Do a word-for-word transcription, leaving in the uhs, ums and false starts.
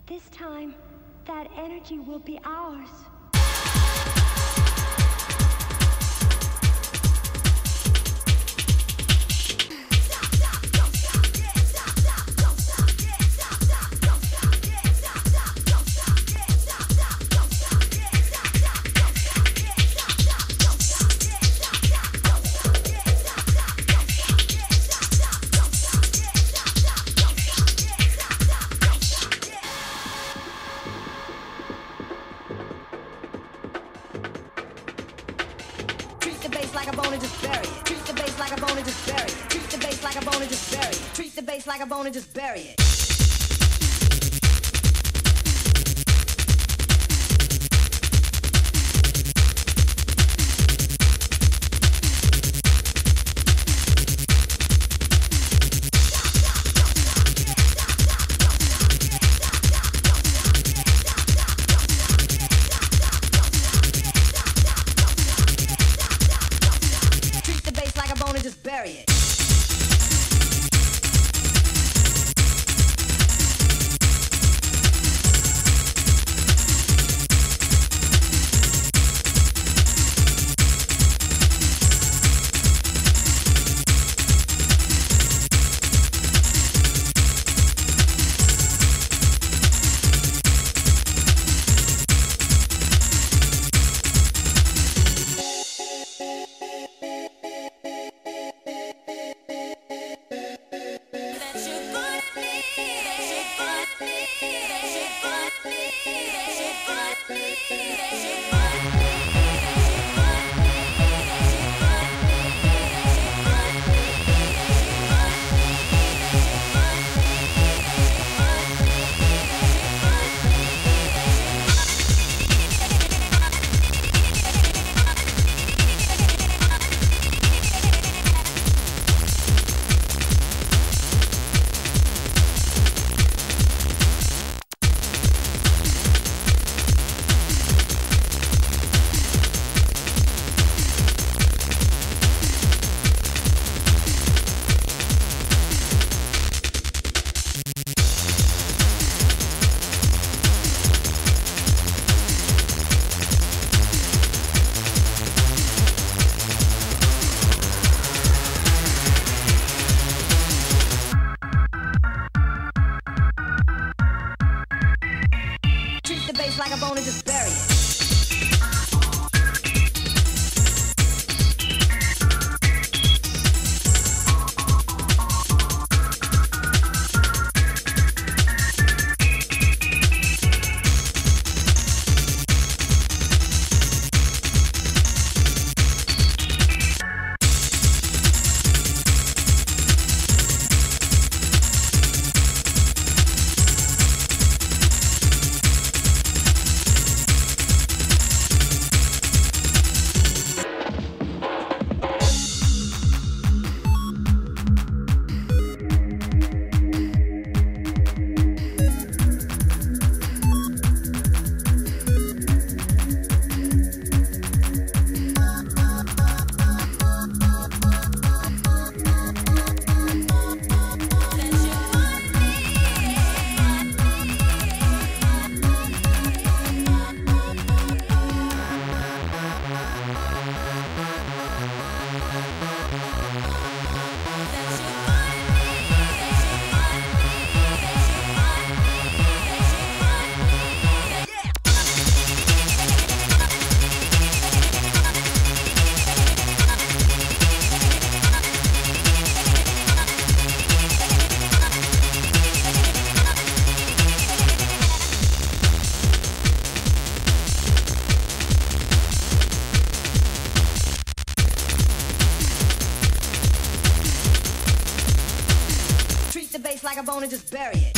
This time, that energy will be ours. Like a bone and just bury it. Treat the bass like a bone and just bury it. Treat the bass like a bone and just bury it. Treat the bass like a bone and just bury it. Just bury it. Like a bone and just bury it. Like a bone and just bury it.